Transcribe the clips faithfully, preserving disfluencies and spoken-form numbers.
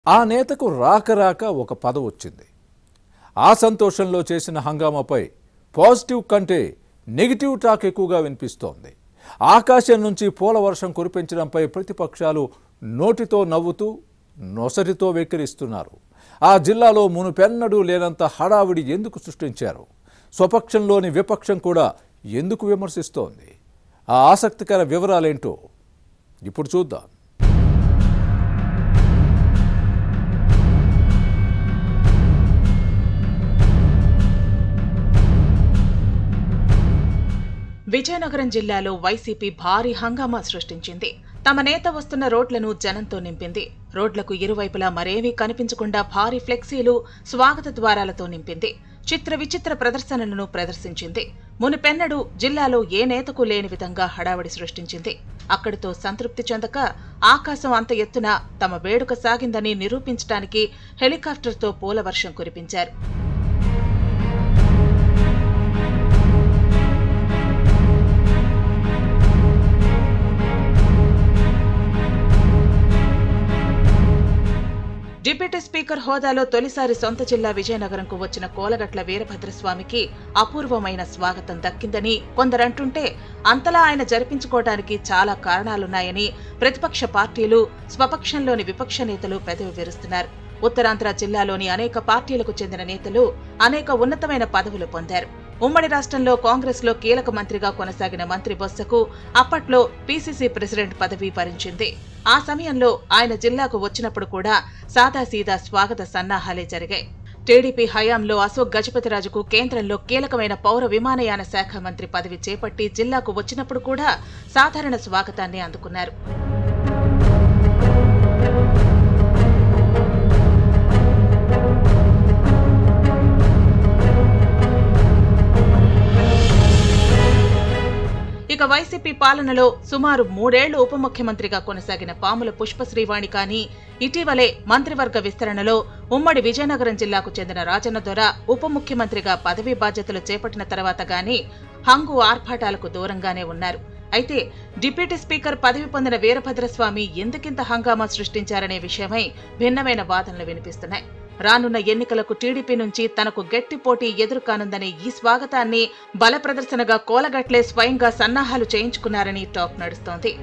ఆ నేతకు రాక రాక ఒక పదవి వచ్చింది. ఆ సంతోషంలో చేసిన హంగామాపై పాజిటివ్ కంటే నెగిటివ్ టాక్ ఎక్కువగా వినిపిస్తోంది. ఆకాశం నుంచి పూల వర్షం కురిపించడంపై ప్రతిపక్షాలు నోటితో నవ్వుతూ నొసటితో వెక్కిరిస్తున్నారు. ఆ జిల్లాలో మునుపెన్నడూ లేనంత హడావిడి ఎందుకు సృష్టించారు? స్వపక్షంలోని విపక్షం కూడా ఎందుకు విమర్శిస్తోంది? ఆ ఆసక్తికర వివరాలేంటో ఇప్పుడు చూద్దాం. విజయనగరం జిల్లాలో వైసీపీ భారీ హంగామా సృష్టించింది. తమ నేత వస్తున్న రోడ్లను జనంతో నింపింది. రోడ్లకు ఇరువైపులా మరేమీ కనిపించకుండా భారీ ఫ్లెక్సీలు, స్వాగత ద్వారాలతో నింపింది. చిత్ర విచిత్ర ప్రదర్శనలను ప్రదర్శించింది. మునుపెన్నడూ జిల్లాలో ఏ నేతకు లేని విధంగా హడావడి సృష్టించింది. అక్కడితో సంతృప్తి చెందక ఆకాశం అంత ఎత్తున తమ వేడుక సాగిందని నిరూపించడానికి హెలికాప్టర్తో పూల వర్షం కురిపించారు. డిప్యూటీ స్పీకర్ హోదాలో తొలిసారి సొంత జిల్లా విజయనగరంకు వచ్చిన కోలగట్ల వీరభద్రస్వామికి అపూర్వమైన స్వాగతం దక్కిందని కొందరంటుంటే, అంతలా ఆయన జరిపించుకోవడానికి చాలా కారణాలున్నాయని ప్రతిపక్ష పార్టీలు, స్వపక్షంలోని విపక్ష నేతలు పెదవి విరుస్తున్నారు. ఉత్తరాంధ్ర జిల్లాలోని అనేక పార్టీలకు చెందిన నేతలు అనేక ఉన్నతమైన పదవులు పొందారు. ఉమ్మడి రాష్ట్రంలో కాంగ్రెస్ లో కీలక మంత్రిగా కొనసాగిన మంత్రి బొత్సకు అప్పట్లో పీసీసీ ప్రెసిడెంట్ పదవి వరించింది. ఆ సమయంలో ఆయన జిల్లాకు వచ్చినప్పుడు కూడా సాదాసీదా స్వాగత సన్నాహాలే జరిగాయి. టీడీపీ హయాంలో అశోక్ గజపతిరాజుకు కేంద్రంలో కీలకమైన పౌర విమానయాన శాఖ మంత్రి పదవి చేపట్టి జిల్లాకు వచ్చినప్పుడు కూడా సాధారణ స్వాగతాన్ని అందుకున్నారు. ఇక వైసీపీ పాలనలో సుమారు మూడేళ్లు ఉప ముఖ్యమంత్రిగా కొనసాగిన పాముల పుష్పశ్రీవాణి కానీ, ఇటీవలే మంత్రివర్గ విస్తరణలో ఉమ్మడి విజయనగరం జిల్లాకు చెందిన రాజన్న దొర ఉప ముఖ్యమంత్రిగా పదవీ బాధ్యతలు చేపట్టిన తర్వాత గానీ హంగు ఆర్భాటాలకు దూరంగానే ఉన్నారు. అయితే డిప్యూటీ స్పీకర్ పదవి పొందిన వీరభద్రస్వామి ఎందుకింత హంగామా సృష్టించారనే విషయమై భిన్నమైన వాదనలు వినిపిస్తున్నాయి. రానున్న ఎన్నికలకు టీడీపీ నుంచి తనకు గట్టి పోటీ ఎదురుకానుందనే ఈ స్వాగతాన్ని బల ప్రదర్శనగా కోలగట్లే స్వయంగా సన్నాహాలు చేయించుకున్నారని టాక్ నడుస్తోంది.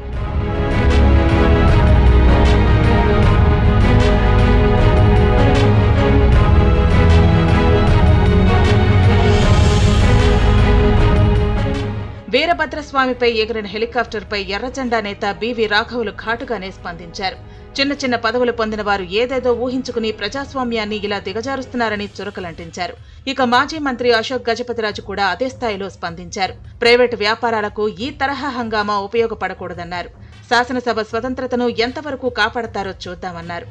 వీరభద్రస్వామిపై ఎగిరిన హెలికాప్టర్పై ఎర్రజెండా నేత బీవీ రాఘవులు ఘాటుగానే స్పందించారు. చిన్న చిన్న పదవులు పొందిన వారు ఏదేదో ఊహించుకుని ప్రజాస్వామ్యాన్ని ఇలా దిగజారుస్తున్నారని చురకలంటించారు. ఇక మాజీ మంత్రి అశోక్ గజపతిరాజు కూడా అదే స్థాయిలో స్పందించారు. ప్రైవేటు వ్యాపారాలకు ఈ తరహా హంగామా ఉపయోగపడకూడదన్నారు. శాసనసభ స్వతంత్రతను ఎంతవరకు కాపాడతారో చూద్దామన్నారు.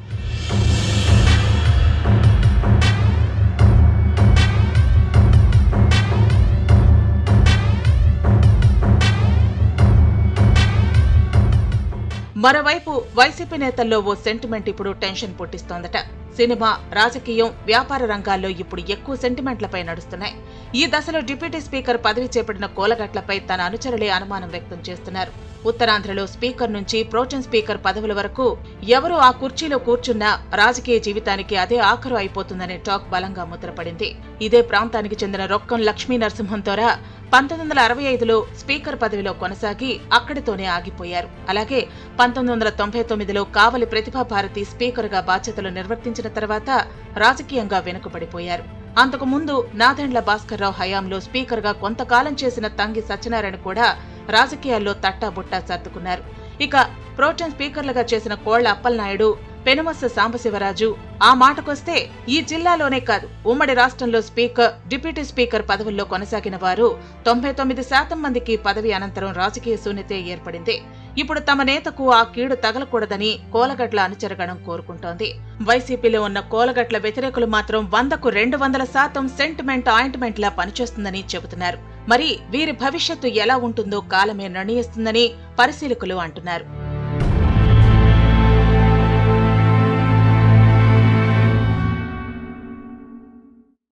మరోవైపు వైసీపీ నేతల్లో ఓ సెంటిమెంట్ ఇప్పుడు టెన్షన్ పుట్టిస్తోందట. సినిమా, రాజకీయం, వ్యాపార రంగాల్లో ఇప్పుడు ఎక్కువ సెంటిమెంట్లపై నడుస్తున్నాయి. ఈ దశలో డిప్యూటీ స్పీకర్ పదవి చేపట్టిన కోలగట్లపై తన అనుచరులే అనుమానం వ్యక్తం చేస్తున్నారు. ఉత్తరాంధ్రలో స్పీకర్ నుంచి ప్రోటెం స్పీకర్ పదవుల వరకు ఎవరు ఆ కుర్చీలో కూర్చున్నా రాజకీయ జీవితానికి అదే ఆఖరు అయిపోతుందనే టాక్ బలంగా ముద్రపడింది. ఇదే ప్రాంతానికి చెందిన రొక్కం లక్ష్మీ నరసింహం ద్వారా పంతొమ్మిది వందల అరవై ఐదులో స్పీకర్ పదవిలో కొనసాగి అక్కడితోనే ఆగిపోయారు. అలాగే పంతొమ్మిది వందల తొంభై తొమ్మిదిలో కావలి ప్రతిభాభారతి స్పీకర్గా బాధ్యతలు నిర్వర్తించిన తర్వాత రాజకీయంగా వెనుకబడిపోయారు. అంతకు ముందు నాదెండ్ల భాస్కర్రావు హయాంలో స్పీకర్గా కొంతకాలం చేసిన తంగి సత్యనారాయణ కూడా రాజకీయాల్లో తట్టాబుట్టా సర్దుకున్నారు. ఇక ప్రోటెం స్పీకర్లుగా చేసిన కోళ్ల అప్పలనాయుడు, పెనుమస్స సాంబశివరాజు, ఆ మాటకొస్తే ఈ జిల్లాలోనే కాదు ఉమ్మడి రాష్ట్రంలో స్పీకర్, డిప్యూటీ స్పీకర్ పదవుల్లో కొనసాగిన వారు తొంభై తొమ్మిది శాతం మందికి పదవి అనంతరం రాజకీయ శూన్యతే ఏర్పడింది. ఇప్పుడు తమ నేతకు ఆ కీడు తగలకూడదని కోలగట్ల అనుచరగణం కోరుకుంటోంది. వైసీపీలో ఉన్న కోలగట్ల వ్యతిరేకులు మాత్రం వందకు రెండు వందల శాతం సెంటిమెంట్ ఆయింట్మెంట్ లా పనిచేస్తుందని చెబుతున్నారు. మరి వీరి భవిష్యత్తు ఎలా ఉంటుందో కాలమే నిర్ణయిస్తుందని పరిశీలకులు అంటున్నారు.